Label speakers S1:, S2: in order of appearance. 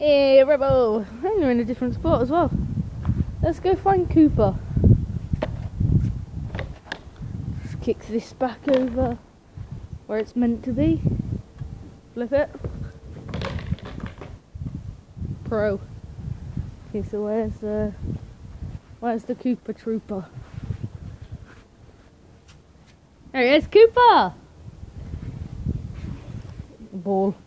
S1: Hey, Rebel! And you're in a different spot as well. Let's go find Cooper. Just kick this back over where it's meant to be. Flip it. Pro. Okay, so where's the Cooper Trooper? There he is, Cooper! Ball.